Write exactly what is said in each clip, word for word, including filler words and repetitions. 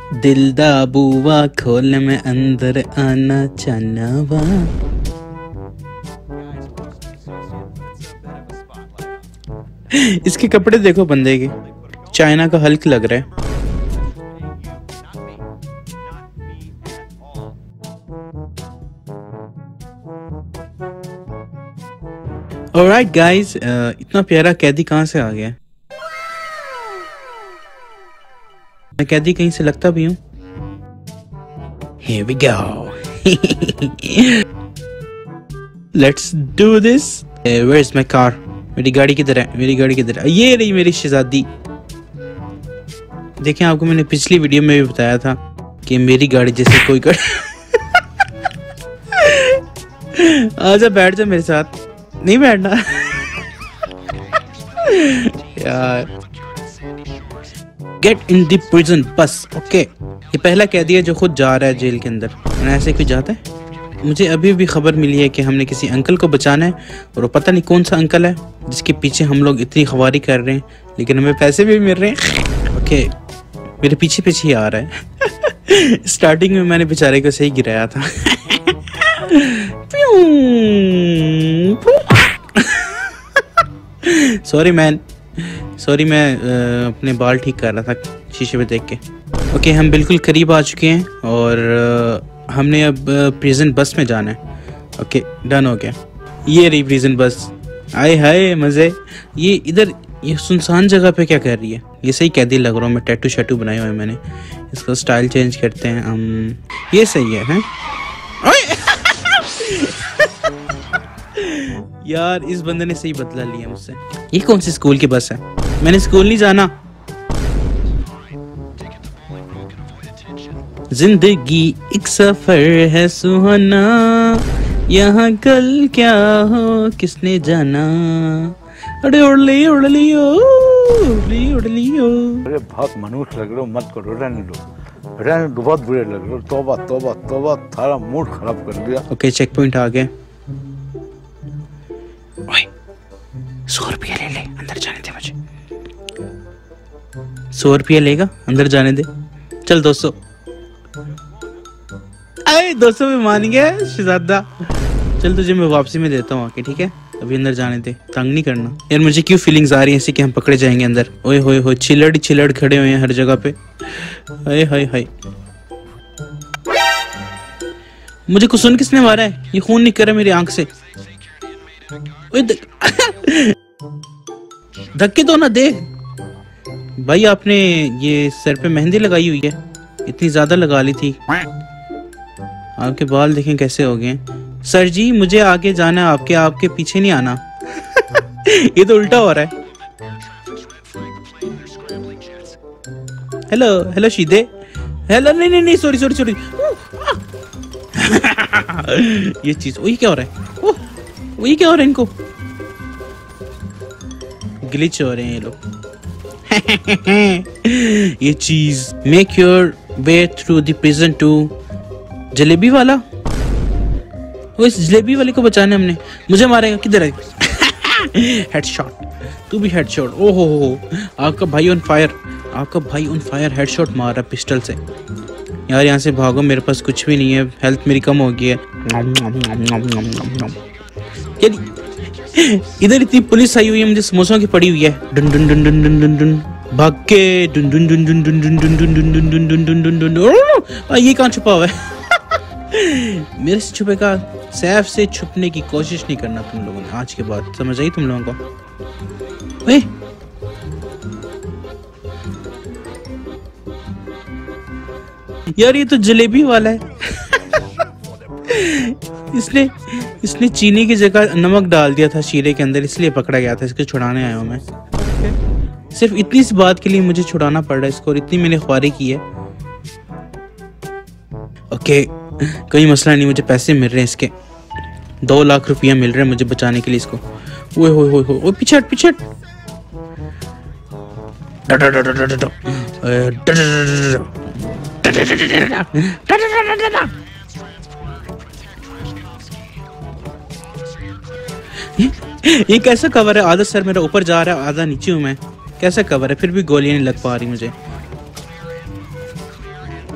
दिल दा बुआ खोल में अंदर आना चाहनावा। इसके कपड़े देखो बंदे के, चाइना का हल्क लग रहा है। ऑलराइट गाइस, इतना प्यारा कैदी कहाँ से आ गया? मैं कैदी कहीं से लगता भी हूँ। Here we go. Let's do this. Uh, where's my car? मेरी गाड़ी किधर है? मेरी गाड़ी किधर है? ये रही मेरी शहजादी। देखें, आपको मैंने पिछली वीडियो में भी बताया था कि मेरी गाड़ी जैसे कोई गाड़ी। आजा बैठ जा मेरे साथ। नहीं बैठना यार। Get in the prison bus. Okay, ये पहला कैदी है जो खुद जा रहा है जेल के अंदर। ऐसे कोई जाता है? मुझे अभी भी खबर मिली है कि हमने किसी अंकल को बचाना है, और वो पता नहीं कौन सा अंकल है जिसके पीछे हम लोग इतनी खवारी कर रहे हैं, लेकिन हमें पैसे भी मिल रहे हैं। ओके, मेरे पीछे पीछे ही आ रहा है। स्टार्टिंग में मैंने बेचारे को सही गिराया था। सॉरी मैन, सॉरी, मैं uh, अपने बाल ठीक कर रहा था शीशे में देख के। ओके okay, हम बिल्कुल करीब आ चुके हैं और uh, हमने अब प्रिजन बस में जाना है। ओके okay, डन हो गया। ये रही प्रिजन बस। आए हाय मजे। ये इधर ये सुनसान जगह पे क्या कर रही है? ये सही कैदी लग रहा हूँ मैं। टैटू शैटू बनाए हुए मैंने। इसका स्टाइल चेंज करते हैं हम। ये सही है, हैं? यार इस बंदे ने सही बदला लिया मुझसे। ये कौन सी स्कूल की बस है? मैंने स्कूल नहीं जाना। जिंदगी एक सफर है सुहाना, यहाँ कल क्या हो किसने जाना। अरे उड़ ली उड़ लियो उड़ली उड़ लियो। अरे बहुत मनुष्य लग रहे हो, मत करो, रहने दो, रहने दो, बहुत बुरे लग रहे हो। तौबा तौबा तौबा, थारा मूड खराब कर दिया। ओके, चेक पॉइंट आ गए। सौ रुपया ले ले, अंदर जाने दे मुझे। सौ रुपया लेगा, अंदर जाने दे। चल दो सौ। अरे दो सौ में मान गया शहजादा। चल तुझे मैं वापसी में देता हूँ आके, ठीक है? अभी अंदर जाने दे, तंग नहीं करना यार। मुझे क्यों फीलिंग्स आ रही है ऐसी कि हम पकड़े जाएंगे अंदर। ओए होए होए, चिलड़ चिलड़ खड़े हुए हैं हर जगह पे। हाय हाय हाय, मुझे कुछ सुन किसने मारा है? ये खून नहीं कर रहा मेरी आंख से। धक्के तो ना दे भाई। आपने ये सर पे मेहंदी लगाई हुई है, इतनी ज्यादा लगा ली थी। आपके बाल देखें कैसे हो गए। सर जी मुझे आगे जाना है, आपके आपके पीछे नहीं आना। ये तो उल्टा हो रहा है। हेलो हेलो शीदे, हेलो। नहीं नहीं नहीं, सॉरी सॉरी सॉरी। ये चीज, वही क्या हो रहा है? वही क्या हो रहा है? इनको ग्लिच हो रहे हैं ये लोग। ये चीज। Make your way through the prison to jalebi वाला। वो इस जलेबी वाले को बचाने हमने। मुझे मारेगा, किधर है? हेडशॉट। तू भी हेडशॉट। ओहो हो, आपका भाई ऑन फायर। आपका भाई ऑन फायर हेडशॉट मार रहा पिस्टल से। यार यहाँ से भागो, मेरे पास कुछ भी नहीं है, हेल्थ मेरी कम हो गई है। इधर इतनी पुलिस आई हुई है, मुझे समोसों की पड़ी हुई है। Done done done done done done done भाग के done done done done done done done done done done done done done done done. ये कहाँ छुपा हुआ है? मेरे से छुपेगा। सैफ से छुपने की कोशिश नहीं करना तुम लोगों ने आज के बाद, समझ आई तुम लोगों को? ओए यार ये तो जलेबी वाला है। इसने इसने चीनी की जगह नमक डाल दिया था शीरे के अंदर, इसलिए पकड़ा गया था। इसको छुड़ाने आया हूं मैं। सिर्फ इतनी सी बात के लिए मुझे छुड़ाना पड़ रहा है इसको, और इतनी मैंने ख्वारी की है। ओके, कोई मसला नहीं, मुझे पैसे मिल रहे हैं इसके। दो लाख रुपया मिल रहे हैं मुझे बचाने के लिए इसको। ओए होए होए होए, पीछे हट पीछे हट। ये कैसा कवर है? आधा सर मेरा ऊपर जा रहा है, आधा नीचे हूं मैं। कैसा कवर है? फिर भी गोलियां नहीं लग पा रही मुझे।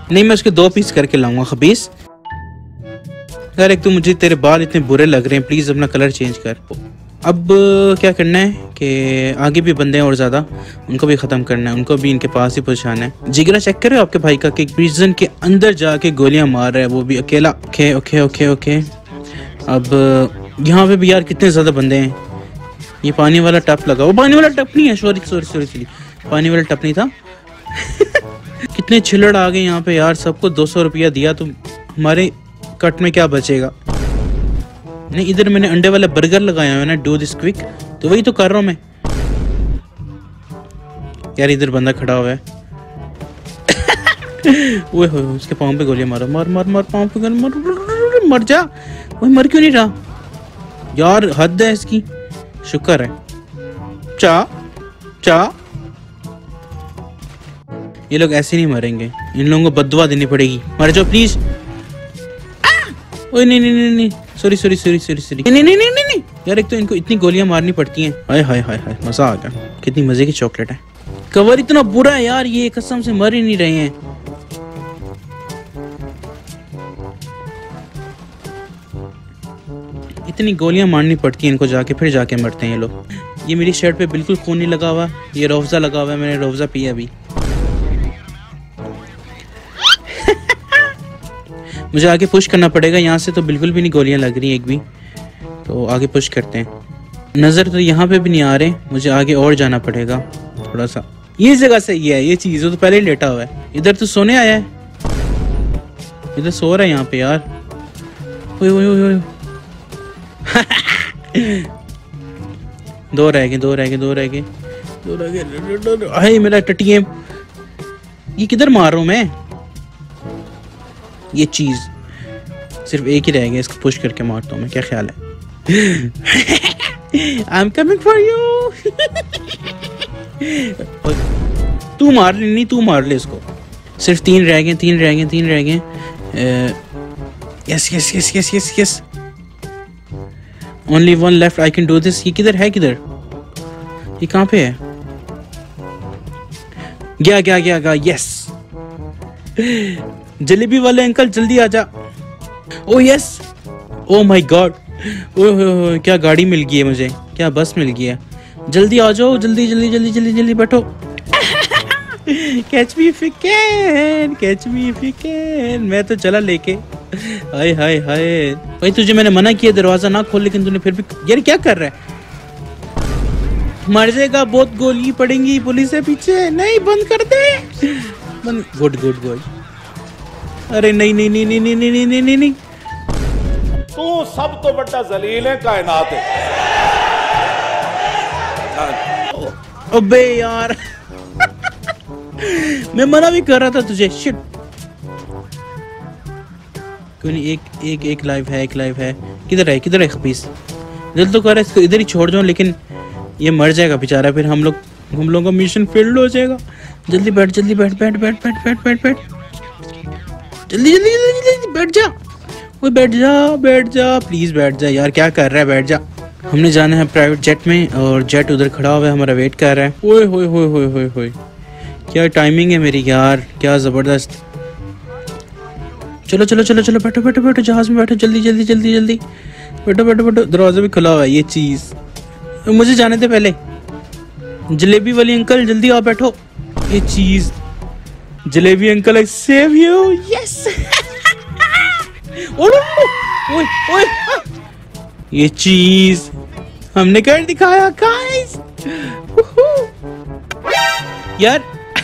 नहीं, मैं उसके दो पीस करके लाऊंगा खबीस। यार एक तो मुझे तेरे बाल इतने बुरे लग रहे हैं, प्लीज अपना कलर चेंज कर। अब क्या करना है कि आगे भी बंदे हैं और ज्यादा, उनको भी खत्म करना है, उनको भी इनके पास ही पहुंचाना है। जिगरा चेक करे आपके भाई का कि प्रिजन के अंदर जाके गोलियां मार रहा है, वो भी अकेला। Okay okay okay okay. अब यहाँ पे भी यार कितने ज्यादा बंदे हैं। ये पानी वाला टप लगा, वो पानी वाला टप नहीं है, सॉरी सॉरी सॉरी सॉरी पानी वाला टप नहीं था। कितने छिलड़ आ गए यहाँ पे यार, सबको दो सौ रुपया दिया तो हमारे कट में क्या बचेगा। नहीं, इधर मैंने अंडे वाला बर्गर लगाया है ना, डू दिस क्विक, तो वही तो कर रहा हूँ मैं। यार इधर बंदा खड़ा हुआ है। ओए होए, उसके पाँव पे गोलियां मारो, मार मार मार पाँव पे गोली मार, मर जा। वो मर क्यों नहीं रहा यार, हद है इसकी। शुक्र है। चा चा ये लोग ऐसे नहीं मरेंगे, इन लोगों को बद्दुआ देनी पड़ेगी। मर जाओ प्लीज। ओए नहीं नहीं नहीं नहीं, sorry sorry sorry sorry sorry नहीं नहीं नहीं नहीं यार, एक तो इनको इतनी गोलियां मारनी पड़ती हैं। हाय हाय हाय हाय, मजा आ गया। कितनी मजे की चॉकलेट है। कवर इतना बुरा है यार, ये कसम से मर ही नहीं रहे हैं। इतनी गोलियां मारनी पड़ती हैं इनको, जाके फिर जाके मरते हैं ये लोग। ये मेरी शर्ट पे बिल्कुल खून नहीं लगा हुआ, ये रोफजा लगा हुआ है, मैंने रोफजा पिया अभी। मुझे आगे पुश करना पड़ेगा, यहाँ से तो बिल्कुल भी नहीं गोलियां लग रही एक भी, तो आगे पुश करते हैं। नजर तो यहाँ पे भी नहीं आ रहे, मुझे आगे और जाना पड़ेगा थोड़ा सा। ये जगह सही है, ये चीज तो पहले ही लेटा हुआ है। इधर तो सोने आया है, इधर सो रहा है यहाँ पे यार। ओए ओए ओए ओए। दो रह गए, दो रह गए, दो रह गए, दो रह गए। हाय मेरा टटिए, ये किधर मार रहा हूँ मैं। ये चीज सिर्फ एक ही रह गया, इसको पुश करके मारता हूँ मैं, क्या ख्याल है। I am coming for you. तू मार ले, नहीं तू मार ले इसको। सिर्फ तीन रह गए, तीन रह गए, तीन रह गए। Yes yes yes yes yes yes, only one left, I can do this. ये किधर है, किधर, ये कहाँ पे है। गया गया गया गया, यस। जलेबी वाले अंकल जल्दी आजा। Oh yes, oh my god, oh क्या गाड़ी मिल गई है मुझे, क्या बस मिल गई है। जल्दी आ जाओ, जल्दी जल्दी जल्दी जल्दी जल्दी बैठो। Catch me if you can, catch me if you can. मैं तो चला लेके। हाय हाय हाय भाई, तुझे मैंने मना किया दरवाजा ना खोल, लेकिन तूने फिर भी। यार क्या कर रहा है, मर जाएगा, बहुत गोली पड़ेंगी, पुलिस है पीछे। नहीं बंद कर दे, बंद। Good good good. अरे नहीं नहीं नहीं नहीं नहीं नहीं नहीं नहीं नहीं, तू सब तो बड़ा जलील है कायनात है। अबे यार, मैं मना भी कर रहा था तुझे। शिट, क्यों नहीं, एक एक एक लाइव है, एक लाइव है। किधर है, किधर है खबीस। दिल तो कर रहा है इसको इधर ही छोड़ जाऊं, लेकिन ये मर जाएगा बेचारा, फिर हम लोग हम लोगों का मिशन फेल्ड हो जाएगा। जल्दी बैठ, जल्दी बैठ बैठ बैठ बैठ बैठ बैठ बैठ जल्दी जल्दी जल्दी जल्दी बैठ जा। वो बैठ जा, बैठ जा प्लीज, बैठ जा यार, क्या कर रहा है, बैठ जा। हमने जाना है प्राइवेट जेट में, और जेट उधर खड़ा हुआ है, हमारा वेट कर रहा है। ओए होए होए होए होए होए, क्या टाइमिंग है मेरी यार, क्या जबरदस्त। चलो चलो चलो चलो, बैठो बैठो बैठो, जहाज में बैठो, जल्दी जल्दी जल्दी जल्दी बैठो बैठो बैठो। दरवाजा भी खुला हुआ है। ये चीज मुझे जाने दे पहले। जलेबी वाली अंकल जल्दी आओ, बैठो। ये चीज, jalebi uncle I save you, yes. ओए ओए, ये चीज हमने कर दिखाया गाइस। यार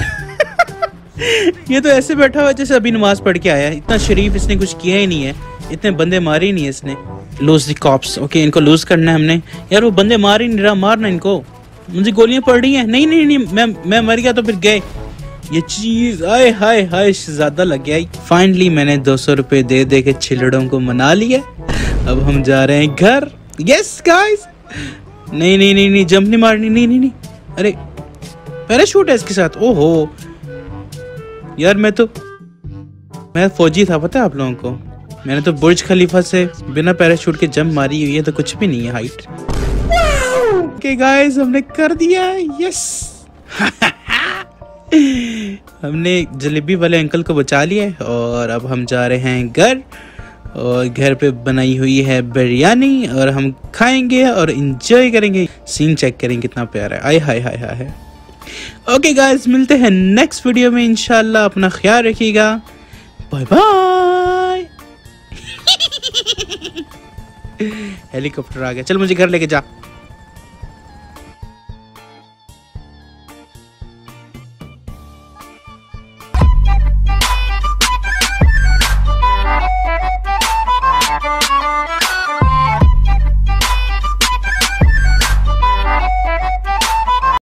ये तो ऐसे बैठा हुआ है जैसे अभी नमाज पढ़ के आया है। इतना शरीफ इसने कुछ किया ही नहीं है, इतने बंदे मारे ही नहीं है इसने। लूज द कॉप्स, ओके इनको लूज करना है हमने। यार वो बंदे मार ही नहीं रहा, मारना इनको। मुझे गोलियां पड़ रही हैं। नहीं नहीं नहीं, मैं मैं मर गया तो फिर गए। ये चीज, आए हाय हाय, ज्यादा लग गया। फाइनली मैंने दो सौ रुपए दे दे के छिलड़ों को मना लिया। अब हम जा रहे हैं घर। Yes guys. नहीं नहीं नहीं नहीं, जंप नहीं मारनी, नहीं नहीं नहीं। अरे पैराशूट है इसके साथ। ओहो यार, मैं तो मैं फौजी था, पता है आप लोगों को। मैंने तो बुर्ज खलीफा से बिना पैराशूट के जंप मारी हुई है, तो कुछ भी नहीं है हाइट। ओके गाइस, हमने कर दिया। यस। हमने जलेबी वाले अंकल को बचा लिया है और अब हम जा रहे हैं घर, और घर पे बनाई हुई है बिरयानी और हम खाएंगे और एंजॉय करेंगे। सीन चेक करेंगे कितना प्यारा है, आय हाय हाय हाय। ओके गाइस, मिलते हैं नेक्स्ट वीडियो में इंशाल्लाह। अपना ख्याल रखिएगा, बाय बाय। हेलीकॉप्टर आ गया, चल मुझे घर लेके जा।